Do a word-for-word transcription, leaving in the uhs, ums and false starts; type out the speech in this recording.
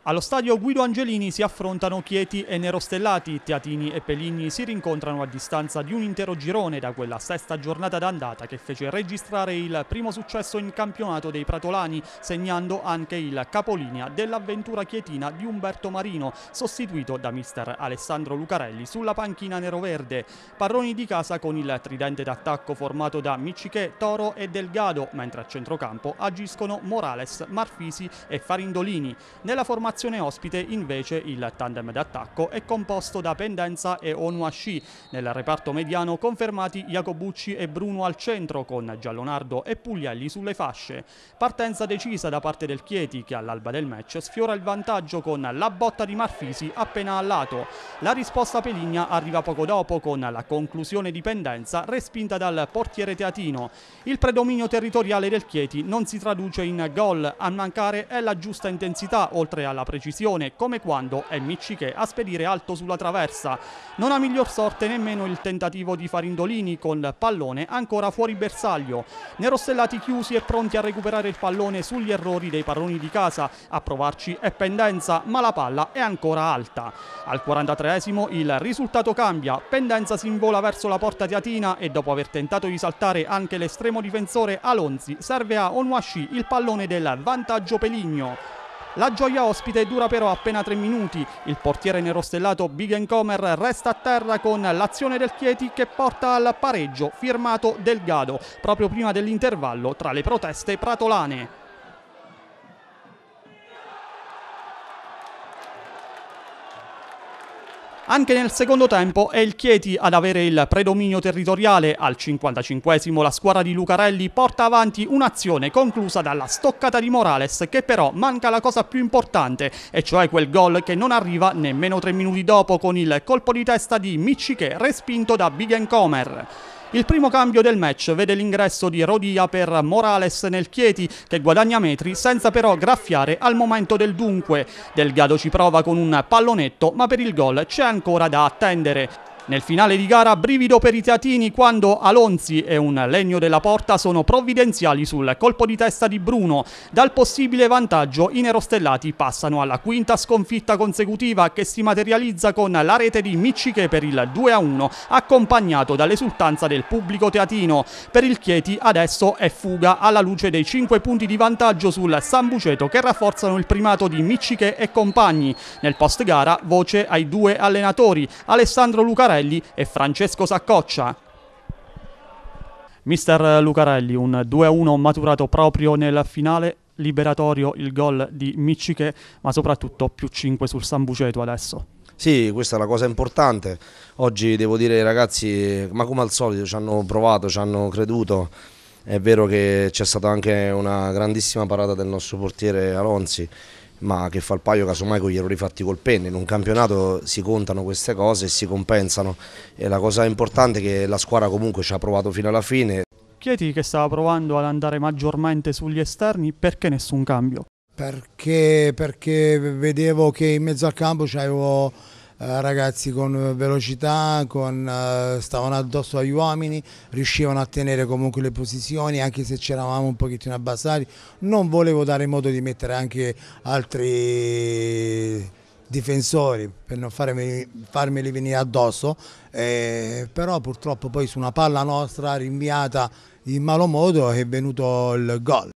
Allo stadio Guido Angelini si affrontano Chieti e Nerostellati. Teatini e Peligni si rincontrano a distanza di un intero girone da quella sesta giornata d'andata che fece registrare il primo successo in campionato dei Pratolani, segnando anche il capolinea dell'avventura chietina di Umberto Marino, sostituito da mister Alessandro Lucarelli sulla panchina neroverde. Parroni di casa con il tridente d'attacco formato da Miccichè, Toro e Delgado, mentre a centrocampo agiscono Morales, Marfisi e Farindolini. Nella formazione ospite invece il tandem d'attacco è composto da Pendenza e Onuashi. Nel reparto mediano confermati Jacobucci e Bruno al centro, con Giallonardo e Puglielli sulle fasce. Partenza decisa da parte del Chieti che all'alba del match sfiora il vantaggio con la botta di Marfisi appena al lato. La risposta Peligna arriva poco dopo con la conclusione di Pendenza respinta dal portiere teatino. Il predominio territoriale del Chieti non si traduce in gol, a mancare è la giusta intensità oltre alla precisione, come quando è Miccichè a spedire alto sulla traversa. Non ha miglior sorte nemmeno il tentativo di Farindolini con pallone ancora fuori bersaglio. Nerostellati chiusi e pronti a recuperare il pallone sugli errori dei Parroni di casa. A provarci è Pendenza, ma la palla è ancora alta. Al quarantatreesimo il risultato cambia. Pendenza si invola verso la porta teatina e dopo aver tentato di saltare anche l'estremo difensore Alonzi serve a Onuashi il pallone del vantaggio Peligno. La gioia ospite dura però appena tre minuti. Il portiere nerostellato Bigencomer resta a terra con l'azione del Chieti che porta al pareggio firmato Delgado proprio prima dell'intervallo tra le proteste pratolane. Anche nel secondo tempo è il Chieti ad avere il predominio territoriale. Al cinquantacinquesimo la squadra di Lucarelli porta avanti un'azione conclusa dalla stoccata di Morales, che però manca la cosa più importante, e cioè quel gol che non arriva nemmeno tre minuti dopo con il colpo di testa di Miccichè respinto da Bigencomer. Il primo cambio del match vede l'ingresso di Rodia per Morales nel Chieti, che guadagna metri senza però graffiare al momento del dunque. Delgado ci prova con un pallonetto, ma per il gol c'è ancora da attendere. Nel finale di gara brivido per i teatini quando Alonzi e un legno della porta sono provvidenziali sul colpo di testa di Bruno. Dal possibile vantaggio i nerostellati passano alla quinta sconfitta consecutiva che si materializza con la rete di Miccichè per il due a uno, accompagnato dall'esultanza del pubblico teatino. Per il Chieti adesso è fuga alla luce dei cinque punti di vantaggio sul San Buceto che rafforzano il primato di Miccichè e compagni. Nel post gara voce ai due allenatori, Alessandro Lucarelli e Francesco Saccoccia. Mister Lucarelli, un due a uno maturato proprio nel finale, liberatorio il gol di Miccichè, ma soprattutto più cinque sul San Buceto adesso. Sì, questa è la cosa importante. Oggi devo dire ai ragazzi, ma come al solito ci hanno provato, ci hanno creduto. È vero che c'è stata anche una grandissima parata del nostro portiere Alonzi, ma che fa il paio casomai con gli errori fatti col penne. In un campionato si contano queste cose e si compensano, e la cosa importante è che la squadra comunque ci ha provato fino alla fine. Chieti che stava provando ad andare maggiormente sugli esterni, perché nessun cambio? Perché, perché vedevo che in mezzo al campo c'avevo eh, ragazzi con velocità, con, eh, stavano addosso agli uomini, riuscivano a tenere comunque le posizioni anche se c'eravamo un pochettino abbassati. Non volevo dare modo di mettere anche altri difensori per non farmi, farmeli venire addosso, eh, però purtroppo poi su una palla nostra rinviata in malo modo è venuto il gol.